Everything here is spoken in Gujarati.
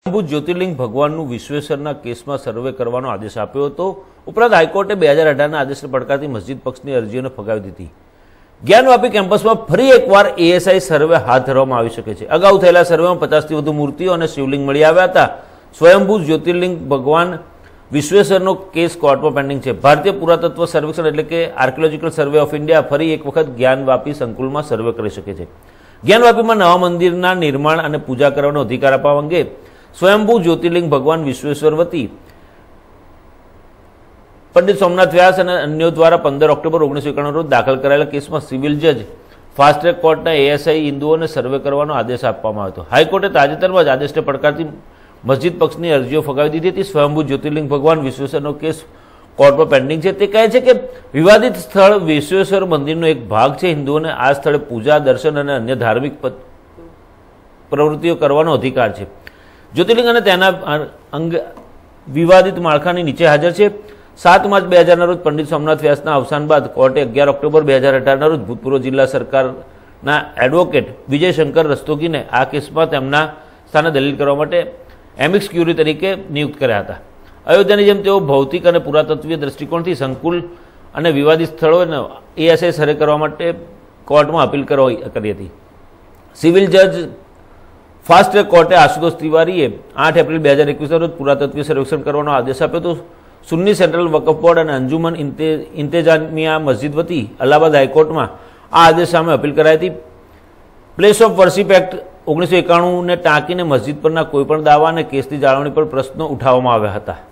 સ્વયંભૂ જ્યોતિર્લિંગ ભગવાનનું વિશ્વેશ્વરના કેસમાં સર્વે કરવાનો આદેશ આપ્યો હતો। ઉપરાંત હાઈકોર્ટે 2018ના આદેશને પડકારતી મસ્જિદ પક્ષની અરજીઓને ફગાવી દીધી। જ્ઞાનવાપી કેમ્પસમાં ફરી એકવાર એએસઆઈ સર્વે હાથ ધરવામાં આવી શકે છે। અગાઉ થયેલા સર્વેમાં 50થી વધુ મૂર્તિઓ અને શિવલિંગ મળી આવ્યા હતા। સ્વયંભૂ જ્યોતિર્લિંગ ભગવાન વિશ્વેશ્વરનો કેસ કોર્ટમાં પેન્ડિંગ છે। ભારતીય પુરાતત્વ સર્વેક્ષણ એટલે કે આર્કિયોલોજીકલ સર્વે ઓફ ઇન્ડિયા ફરી એક વખત જ્ઞાનવાપી સંકુલમાં સર્વે કરી શકે છે। જ્ઞાનવાપીમાં નવા મંદિરના નિર્માણ અને પૂજા કરવાનો અધિકાર આપવા અંગે સ્વયંભૂ જ્યોતિર્લિંગ ભગવાન વિશ્વેશ્વર વતી પંડિત સોમનાથ વ્યાસ અને અન્યો દ્વારા 15 ઓક્ટોબર 1991 રોજ દાખલ કરાયેલા કેસમાં સિવિલ જજ ફાસ્ટ ટ્રેક કોર્ટના એએસઆઈ હિન્દુઓને સર્વે કરવાનો આદેશ આપવામાં આવ્યો હતો। હાઈકોર્ટે તાજેતરમાં જ આદેશને પડકારતી મસ્જિદ પક્ષની અરજીઓ ફગાવી દીધી હતી। સ્વયંભૂ જ્યોતિર્લિંગ ભગવાન વિશ્વેશ્વરનો કેસ કોર્ટમાં પેન્ડિંગ છે। તે કહે છે કે વિવાદિત સ્થળ વિશ્વેશ્વર મંદિરનો એક ભાગ છે। હિન્દુઓને આ સ્થળે પૂજા, દર્શન અને અન્ય ધાર્મિક પ્રવૃત્તિઓ કરવાનો અધિકાર છે। જ્યોતિર્લિંગ અને તેના અંગે વિવાદિત માળખાની નીચે હાજર છે। 7 માર્ચ 2000ના રોજ પંડિત સોમનાથ વ્યાસના અવસાન બાદ કોર્ટે 11 ઓક્ટોબર 2018ના રોજ ભૂતપૂર્વ જિલ્લા સરકારના એડવોકેટ વિજય શંકર રસ્તોગીને આ કેસમાં તેમના સ્થાને દલીલ કરવા માટે એમિક્સ ક્યુરી તરીકે નિયુક્ત કર્યા હતા। અયોધ્યાની જેમ તેઓ ભૌતિક અને પુરાતત્વીય દ્રષ્ટિકોણથી સંકુલ અને વિવાદિત સ્થળોને એએસઆઈ સર્વે કરવા માટે કોર્ટમાં અપીલ કરી હતી। સિવિલ જજ ફાસ્ટ ટ્રેક કોર્ટે આશુતોષ તિવારીએ 8 એપ્રિલ 2021ના રોજ પુરાતત્વીય સર્વેક્ષણ કરવાનો આદેશ આપ્યો હતો। સુન્ની સેન્ટ્રલ વકફ બોર્ડ અને અંજુમન ઇન્તેજામિયા મસ્જિદ વતી અલ્હાબાદ હાઈકોર્ટમાં આ આદેશ સામે અપીલ કરાઈ હતી। પ્લેસ ઓફ વર્શિપ એક્ટ 1991ને ટાંકીને મસ્જિદ પરના કોઈપણ દાવા અને કેસની જાળવણી પર પ્રશ્નો ઉઠાવવામાં આવ્યા હતા।